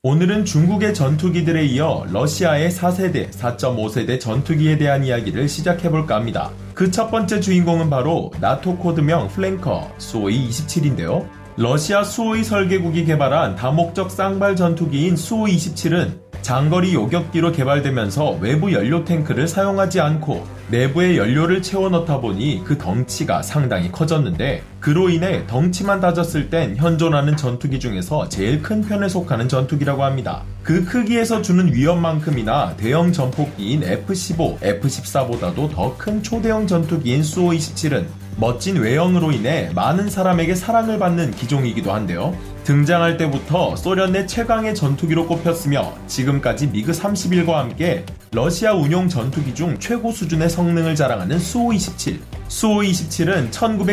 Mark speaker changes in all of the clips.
Speaker 1: 오늘은 중국의 전투기들에 이어 러시아의 4세대, 4.5세대 전투기에 대한 이야기를 시작해볼까 합니다. 그 첫 번째 주인공은 바로 나토 코드명 플랭커 수호이 27인데요. 러시아 수호이 설계국이 개발한 다목적 쌍발 전투기인 수호이 27은 장거리 요격기로 개발되면서 외부 연료 탱크를 사용하지 않고 내부에 연료를 채워 넣다 보니 그 덩치가 상당히 커졌는데, 그로 인해 덩치만 다졌을 땐 현존하는 전투기 중에서 제일 큰 편에 속하는 전투기라고 합니다. 그 크기에서 주는 위험만큼이나 대형 전폭기인 F-15, F-14보다도 더 큰 초대형 전투기인 수호이 27은 멋진 외형으로 인해 많은 사람에게 사랑을 받는 기종이기도 한데요. 등장할 때부터 소련 내 최강의 전투기로 꼽혔으며 지금까지 미그 31과 함께 러시아 운용 전투기 중 최고 수준의 성능을 자랑하는 수호이 27. 수호이 27은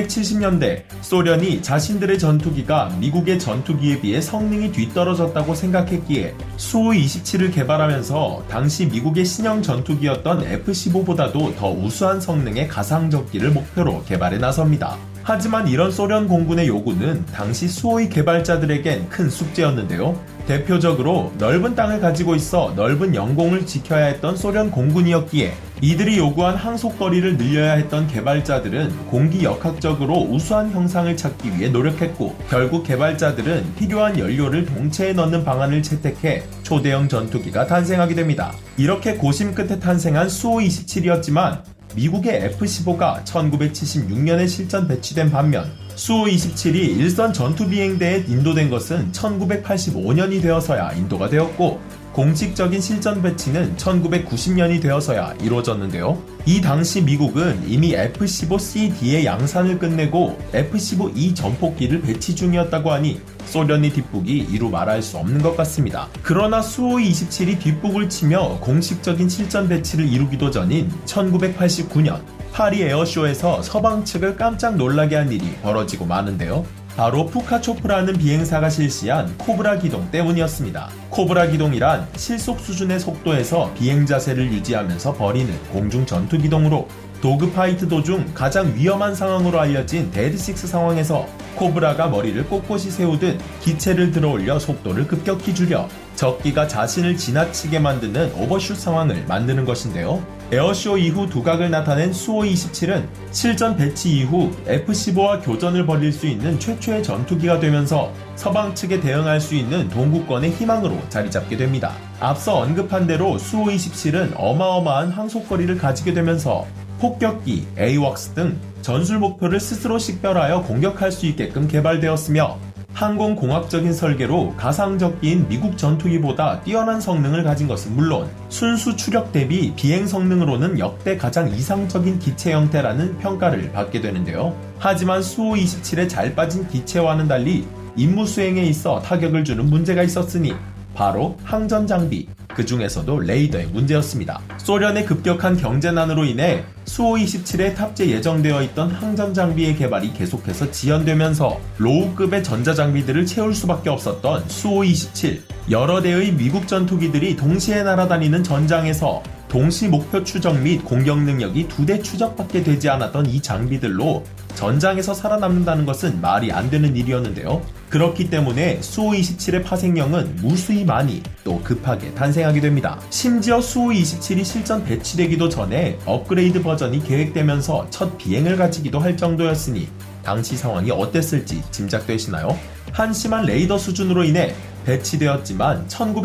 Speaker 1: 1970년대 소련이 자신들의 전투기가 미국의 전투기에 비해 성능이 뒤떨어졌다고 생각했기에 수호이 27을 개발하면서 당시 미국의 신형 전투기였던 F-15보다도 더 우수한 성능의 가상적기를 목표로 개발에 나섭니다. 하지만 이런 소련 공군의 요구는 당시 수호이 개발자들에겐 큰 숙제였는데요. 대표적으로 넓은 땅을 가지고 있어 넓은 영공을 지켜야 했던 소련 공군이었기에 이들이 요구한 항속거리를 늘려야 했던 개발자들은 공기역학적으로 우수한 형상을 찾기 위해 노력했고, 결국 개발자들은 필요한 연료를 동체에 넣는 방안을 채택해 초대형 전투기가 탄생하게 됩니다. 이렇게 고심 끝에 탄생한 수호이 27이었지만 미국의 F-15가 1976년에 실전 배치된 반면 수호이 27이 일선 전투비행대에 인도된 것은 1985년이 되어서야 인도가 되었고, 공식적인 실전 배치는 1990년이 되어서야 이루어졌는데요. 이 당시 미국은 이미 F-15CD의 양산을 끝내고 F-15E 전폭기를 배치 중이었다고 하니 소련이 뒷북이 이루 말할 수 없는 것 같습니다. 그러나 수호이 27이 뒷북을 치며 공식적인 실전 배치를 이루기도 전인 1989년 파리 에어쇼에서 서방 측을 깜짝 놀라게 한 일이 벌어지고 마는데요. 바로 푸카초프라는 비행사가 실시한 코브라 기동 때문이었습니다. 코브라 기동이란 실속 수준의 속도에서 비행 자세를 유지하면서 벌이는 공중 전투 기동으로 도그파이트 도중 가장 위험한 상황으로 알려진 데드6 상황에서 코브라가 머리를 꼿꼿이 세우듯 기체를 들어올려 속도를 급격히 줄여 적기가 자신을 지나치게 만드는 오버슛 상황을 만드는 것인데요. 에어쇼 이후 두각을 나타낸 수호이 27은 실전 배치 이후 F-15와 교전을 벌일 수 있는 최초의 전투기가 되면서 서방 측에 대응할 수 있는 동구권의 희망으로 자리잡게 됩니다. 앞서 언급한 대로 수호이 27은 어마어마한 항속거리를 가지게 되면서 폭격기, AWACS 등 전술 목표를 스스로 식별하여 공격할 수 있게끔 개발되었으며, 항공공학적인 설계로 가상적기인 미국 전투기보다 뛰어난 성능을 가진 것은 물론 순수 추력 대비 비행 성능으로는 역대 가장 이상적인 기체 형태라는 평가를 받게 되는데요. 하지만 수호이 27의 잘 빠진 기체와는 달리 임무 수행에 있어 타격을 주는 문제가 있었으니 바로 항전 장비, 그 중에서도 레이더의 문제였습니다. 소련의 급격한 경제난으로 인해 수호이 27에 탑재 예정되어 있던 항전 장비의 개발이 계속해서 지연되면서 로우급의 전자장비들을 채울 수밖에 없었던 수호이 27. 여러 대의 미국 전투기들이 동시에 날아다니는 전장에서 동시 목표 추적 및 공격 능력이 2대 추적밖에 되지 않았던 이 장비들로 전장에서 살아남는다는 것은 말이 안 되는 일이었는데요. 그렇기 때문에 수호이 27의 파생령은 무수히 많이 또 급하게 탄생하게 됩니다. 심지어 수호이 27이 실전 배치되기도 전에 업그레이드 버전이 계획되면서 첫 비행을 가지기도 할 정도였으니 당시 상황이 어땠을지 짐작되시나요? 한심한 레이더 수준으로 인해 배치되었지만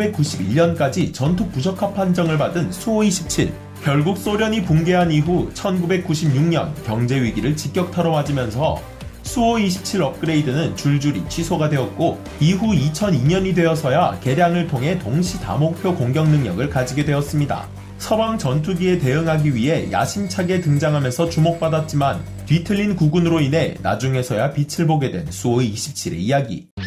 Speaker 1: 1991년까지 전투 부적합 판정을 받은 수호이 27. 결국 소련이 붕괴한 이후 1996년 경제 위기를 직격타로 맞으면서 수호이 27 업그레이드는 줄줄이 취소가 되었고, 이후 2002년이 되어서야 개량을 통해 동시 다목표 공격 능력을 가지게 되었습니다. 서방 전투기에 대응하기 위해 야심차게 등장하면서 주목받았지만 뒤틀린 구군으로 인해 나중에서야 빛을 보게 된 수호이 27의 이야기.